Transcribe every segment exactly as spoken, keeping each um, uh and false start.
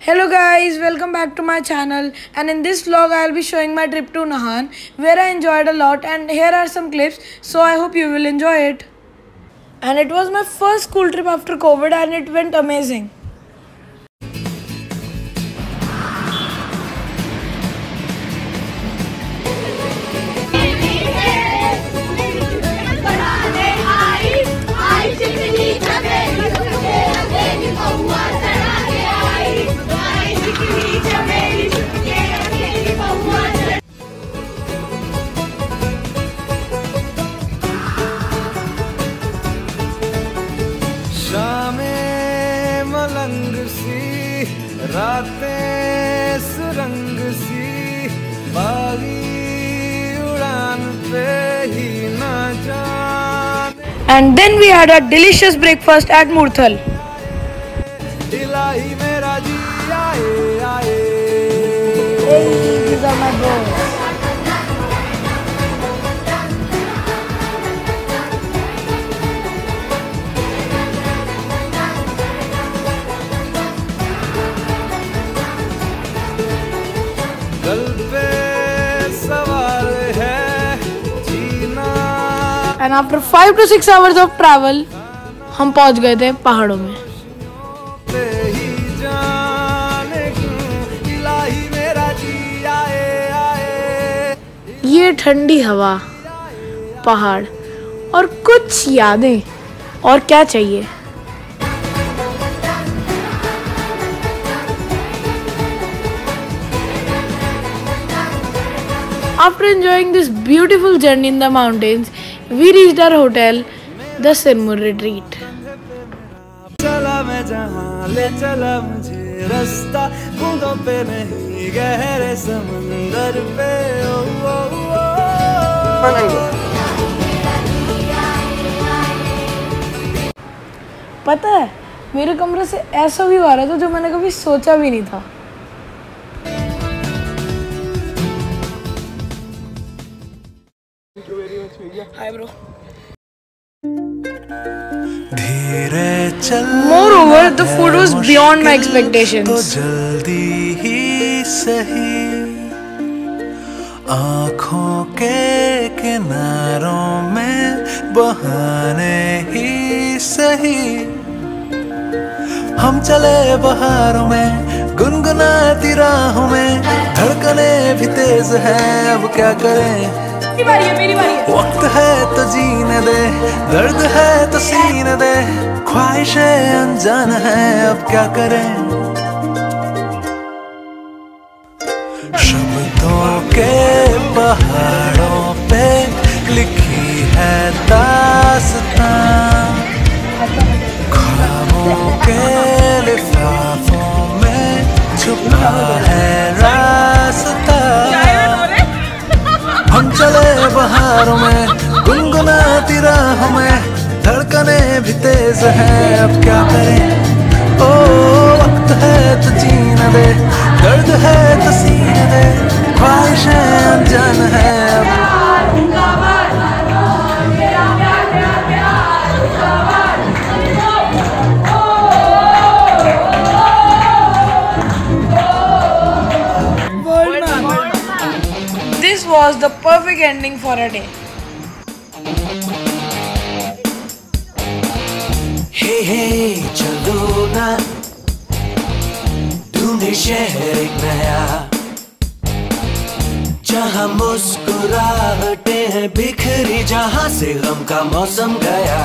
Hello guys, welcome back to my channel, and in this vlog I will be showing my trip to Nahan where I enjoyed a lot, and here are some clips, so I hope you will enjoy it. And it was my first school trip after COVID and it went amazing. शामें मलंग सी, रातें सुरंग सी, बागी उड़ान पे ही ना जाने. And then we had a delicious breakfast at Murthal. इलाही मेरा जी आए आए. Hey, these are my bros. कल पे सवाल है जीना. And after five to six hours of travel, हम पहुंच गए थे पहाड़ों में. पे ही जाने क्यों इलाही मेरा जी आए आए. ये ठंडी हवा, पहाड़ और कुछ यादें, और क्या चाहिए. After enjoying this beautiful journey in the mountains, we reached our hotel, the Sirmur Retreat. चला मैं जहाँ ले चला मुझे रास्ता, बूंदों पे नहीं गहरे समंदर पे. ओ, ओ, ओ. पता है, मेरे कमरे से ऐसा व्यू आ रहा था जो मैंने कभी सोचा भी नहीं था. Hi bro. धीरे चल. Moreover, the food was beyond my expectations. तो जल्दी ही सही, आँखों के किनारों में बहाने ही सही. हम चले बहारों में, गुनगुनाती राहों में, धड़कने भी तेज है, अब क्या करें. मेरी बारी है, मेरी बारी है. वक्त है तो जीने दे, दर्द है तो सीने दे, ख्वाहिशें अनजान है, अब क्या करें. शब्दों के पहाड़ों पे लिखी है दास्तां, ख्वाबों के लिफाफों में छुपा है रास्ता. हम चले बहारों में, गुनगुनाती राहों में, धड़कने भी तेज हैं, अब क्या करें. ओ वक्त है तो जीने दे, दर्द है तो सीने दे, ख्वाहिशें अनजान है. This was the perfect ending for a day. Hey hey चलो ना ढूंढे शहर एक नया, जहाँ मुस्कुराहटे हैं बिखरी, जहाँ से गम का मौसम गया,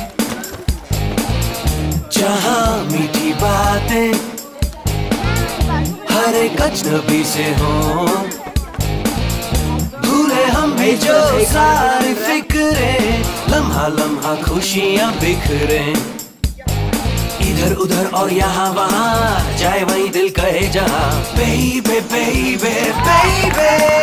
जहाँ मीठी बातें हर एक अजनबी से हों, भूले हम भी जो सारी फिक्रें, लम्हा लम्हा खुशियाँ बिखरे, इधर उधर और यहाँ वहाँ, जाए वहीं दिल कहे जहाँ. Baby, baby, baby.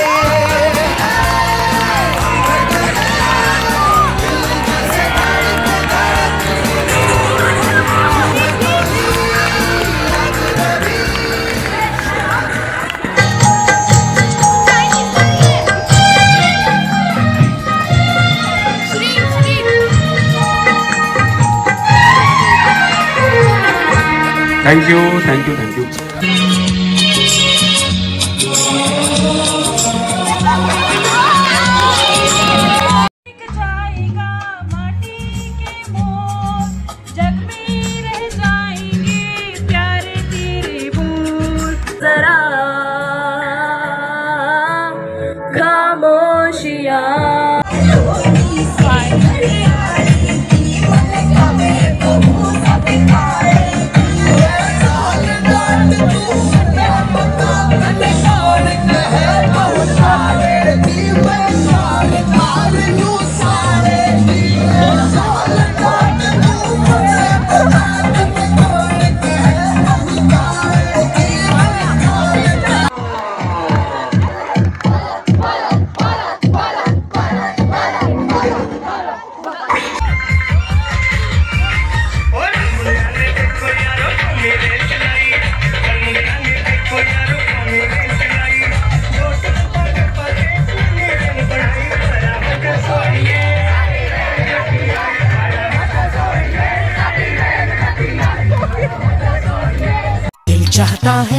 Thank you, thank you, thank you. चाहता है,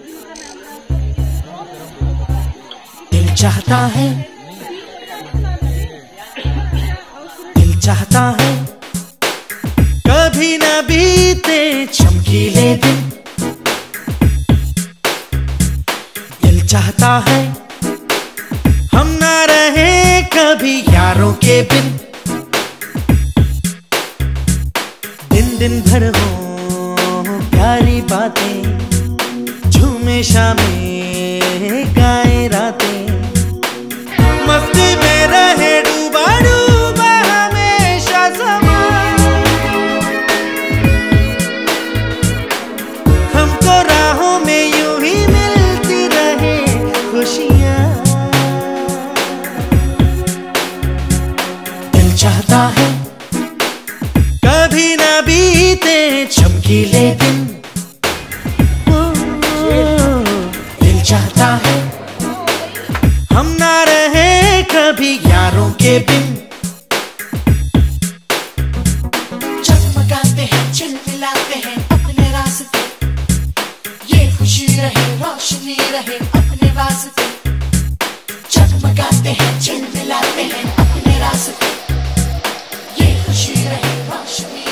दिल चाहता है, दिल चाहता है, कभी न बीते चमकीले दिन। दिल चाहता है हम न रहे कभी यारों के बिन। दिन दिन भर हो प्यारी बातें, झूमे शामें गाए रातें, मस्ती में रहे डूबा डूबा हमेशा समा। हमको राहों में यूं ही मिलती रहे खुशियाँ। दिल चाहता है कभी न बीते चमकीले दिन। चाहता है हम ना रहे कभी यारों के बिन। चमकाते हैं चिलमिलाते हैं अपने रास्ते, ये खुशी रहे रोशनी रहे अपने वास्ते। चमकाते हैं चिलमिलाते हैं अपने रास्ते, ये खुशी रहे रोशनी